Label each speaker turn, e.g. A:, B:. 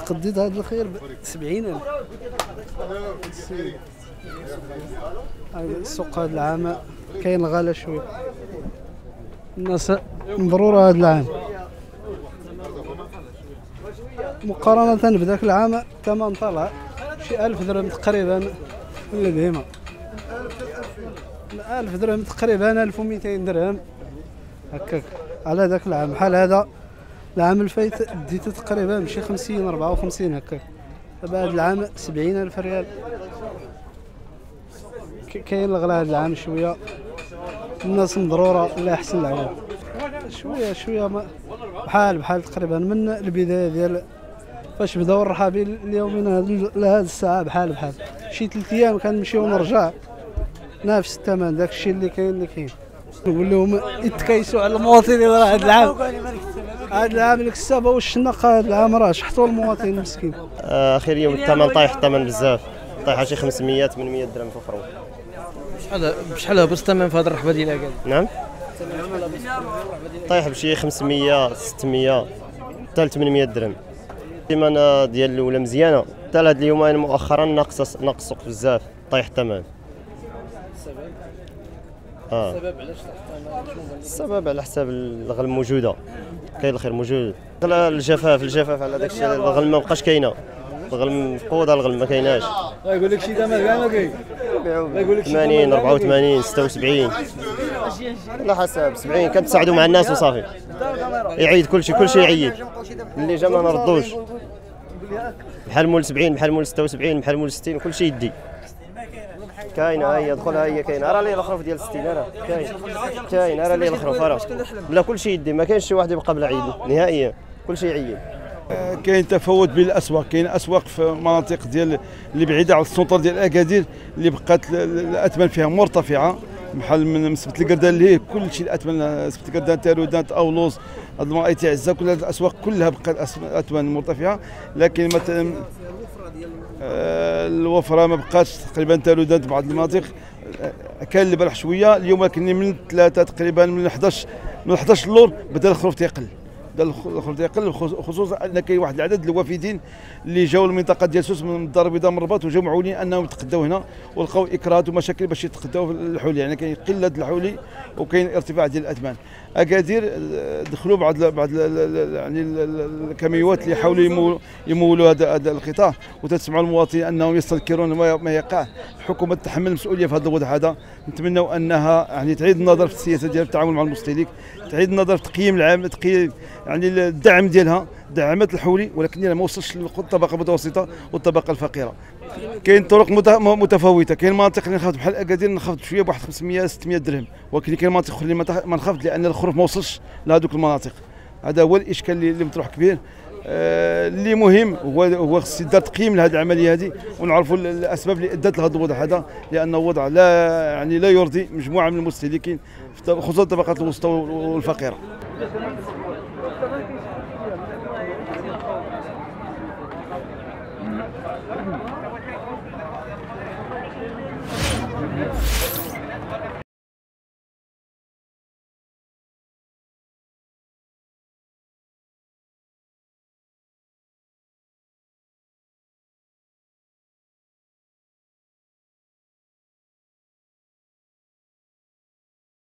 A: قديت هذا الخير ب 70,000. السوق هذا العام كاين الغلا شويه، الناس مبروره هذا العام مقارنه بذاك العام. الثمن طلع شي 1000 درهم تقريبا ولا ديما 1000 درهم تقريبا 1200 درهم هكاك على ذاك العام. بحال هذا العام اللي فايت ديته تقريبا بشي 50 54 هكاك. دابا هذا العام 70,000 ريال. كاين الغلا هذا العام شويه، الناس مضروره. الله يحسن العون. شويه بحال تقريبا من البدايه ديال فاش بداو الرحابي اليومين لهذه الساعه بحال شي 3 ايام كنمشيو ونرجع نفس الثمن. داك الشيء اللي كاين نقول لهم يتكيسوا على المواطنين. راه هذا العام الكسابه والشنق هذا العام راه شحطوا المواطن المسكين.
B: اخر يوم الثمن طايح، الثمن بزاف طايح شي 500 800 درهم في الخروف.
C: بشحال هبط الثمن في هذه الرحبه ديال اكادير؟
B: نعم طايح بشي 500 600 حتى 800 درهم. الثمن ديال الاولى مزيانه، حتى هاد اليومين مؤخرا ناقص السوق بزاف، طايح الثمن.
C: السبب علاش
B: السبب على حساب الغل موجوده، كاين الخير موجود. الجفاف على داك الشيء، الغل ما بقاش كاينه، الغل مفقوده، الغل ما كايناش.
C: يقول لك شي ثمن كاع ما كاين،
B: يقول لك 80 84 76 على حسب 70. كنتساعدوا مع الناس وصافي. يعيد كلشي يعيد، اللي جا ما نردوش. بحال مول 70 بحال مول 76 بحال مول 60 كلشي يدي. كاينه هي دخلها، هي كاينه راه ليه الخروف ديال 60 راه كاين راه ليه الخروف راه لا كلشي يدي. ما كاينش شي واحد يبقى بلا عيد نهائيا، كلشي يعيد.
D: كاين تفاوت بين الاسواق. كاين اسواق في مناطق ديال اللي بعيده على السنتر ديال اكادير اللي بقات الاثمان فيها مرتفعه، بحال من سبت القردان اللي كلشي الاثمان، سبت القردان تارودان اولوز هاد المناطق تاع عزه، كل هاد الاسواق كلها بقات الاثمان مرتفعه. لكن مثلا الوفره ما بقاتش تقريبا. تارودان بعض المناطق كان البارح شويه، اليوم لكن من 3 تقريبا من 11 اللور بدا الخروف تيقل. خصوصا ان كاين واحد العدد الوافدين اللي جاوا المنطقه ديال سوس من الدار البيضاء من الرباط، وجاوا معولين انهم يتقداو هنا ولقاو اكراهات ومشاكل باش يتقداو في الحولي. يعني كاين قله الحولي وكاين ارتفاع ديال الاثمان. اكادير دخلوا بعض يعني الكاميوات اللي يحاولوا يمولوا هذا القطاع، وتسمعوا المواطنين انهم يستنكرون ما يقع. الحكومه تتحمل المسؤوليه في هذا الوضع هذا. نتمنوا انها يعني تعيد النظر في السياسه ديال التعامل مع المستهلك، تعيد النظر في تقييم العام، تقييم يعني الدعم ديالها، دعمت الحولي ولكن ما وصلش للطبقه المتوسطه والطبقه الفقيره. كاين طرق متفاوته. كاين مناطق اللي نخفض بحال اكادير نخفض شويه بواحد 500 600 درهم، ولكن كاين مناطق اخرى اللي ما نخفض لان الخروف ما وصلش لهذوك المناطق. هذا هو الاشكال اللي مطروح كبير. اللي مهم هو خص يدار تقييم لهذه العمليه هذه، ونعرفوا الاسباب اللي ادت لهذا الوضع هذا، لانه وضع لا يرضي مجموعه من المستهلكين خصوصا الطبقات الوسطى والفقيره.